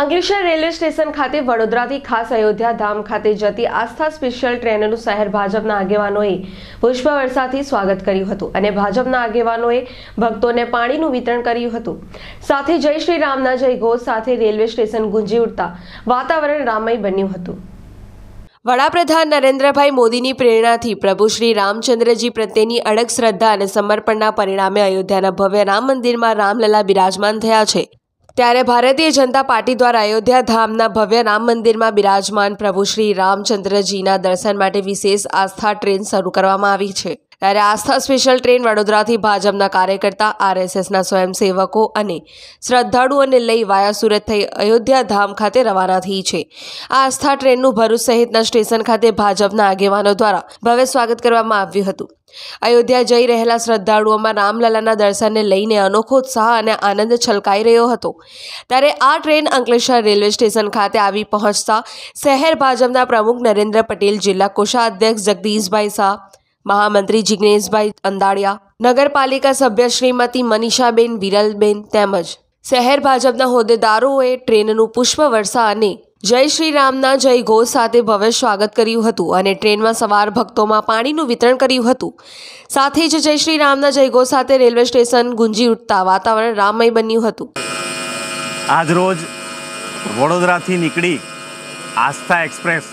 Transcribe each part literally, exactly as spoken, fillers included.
Ankleshwar railway station ખાતે વડોદરાથી ખાસ અયોધ્યા ધામ ખાતે જતી આસ્થા સ્પેશિયલ ટ્રેનનું શહેર ભાજપના આગેવાનોએ પુષ્પવર્ષાથી સ્વાગત કર્યું હતું અને ભાજપના આગેવાનોએ ભક્તોને પાણીનું વિતરણ કર્યું હતું। સાથે જય શ્રી રામના જયઘોષ સાથે રેલવે સ્ટેશન ગુંજી ઉઠતા વાતાવરણ રામમય બન્યું હતું। વડાપ્રધાન નરેન્દ્રભાઈ મોદીની પ્રેરણાથી પ્રભુ શ્રી રામચંદ્રજી પ્રત્યેની અડગ શ્રદ્ધા અને સમર્પણના પરિણામે અયોધ્યાના ભવ્ય રામ મંદિરમાં રામલલા બિરાજમાન થયા છે। ત્યારે ભારતીય જનતા પાર્ટી દ્વારા અયોધ્યા ધામના ભવ્ય રામ મંદિરમાં બિરાજમાન પ્રભુ શ્રી રામચંદ્રજીના દર્શન માટે વિશેષ આસ્થા ટ્રેન શરૂ કરવામાં આવી છે। ત્યારે આસ્થા સ્પેશિયલ ટ્રેન વડોદરાથી ભાજપના કાર્યકર્તા, આરએસએસના સ્વયંસેવકો અને શ્રદ્ધાળુઓને લઈ વાયા સુરત થઈ અયોધ્યા ધામ ખાતે રવાના થઈ છે। આ આસ્થા ટ્રેનનું ભરૂચ સહિતના સ્ટેશન ખાતે ભાજપના આગેવાનો દ્વારા ભવ્ય સ્વાગત કરવામાં આવ્યું હતું। અયોધ્યા જઈ રહેલા શ્રદ્ધાળુઓમાં રામલલાના દર્શનને લઈને અનોખો ઉત્સાહ અને આનંદ છલકાઈ રહ્યો હતો। ત્યારે આ ટ્રેન અંકલેશ્વર રેલવે સ્ટેશન ખાતે આવી પહોંચતા શહેર ભાજપના પ્રમુખ નરેન્દ્ર પટેલ, જિલ્લા કોષાધ્યક્ષ જગદીશભાઈ શાહ, મહામંત્રી જિગ્નેશભાઈ અંદાડિયા, નગરપાલિકા સભ્ય શ્રીમતી મનીષાબેન વિરલબેન તેમજ શહેર ભાજપના હોદ્દેદારોએ ટ્રેનનું પુષ્પવર્ષા અને જય શ્રી રામના જય ઘોષ સાથે ભવ્ય સ્વાગત કર્યું હતું અને ટ્રેનમાં સવાર ભક્તોમાં પાણીનું વિતરણ કર્યું હતું। સાથે જ જય શ્રી રામના જય ઘોષ સાથે રેલવે સ્ટેશન ગુંજી ઉઠતા વાતાવરણ રામમય બન્યું હતું। આજ રોજ વડોદરાથી નીકળી આસ્થા એક્સપ્રેસ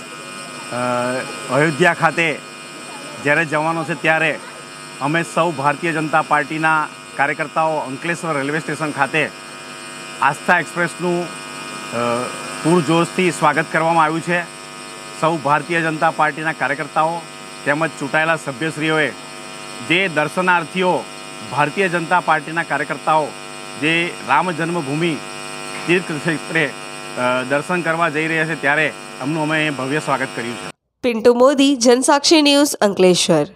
અયોધ્યા ખાતે જ્યારે જવાનો છે ત્યારે અમે સૌ ભારતીય જનતા પાર્ટીના કાર્યકર્તાઓ અંકલેશ્વર રેલવે સ્ટેશન ખાતે આસ્થા એક્સપ્રેસનું પૂરજોશથી સ્વાગત કરવામાં આવ્યું છે। સૌ ભારતીય જનતા પાર્ટીના કાર્યકર્તાઓ તેમજ ચૂંટાયેલા સભ્યશ્રીઓએ જે દર્શનાર્થીઓ ભારતીય જનતા પાર્ટીના કાર્યકર્તાઓ જે રામ જન્મભૂમિ તીર્થક્ષેત્રે દર્શન કરવા જઈ રહ્યા છે ત્યારે એમનું અમે ભવ્ય સ્વાગત કર્યું છે। પિન્ટુ મોદી, જનસાક્ષી ન્યૂઝ, અંકલેશ્વર।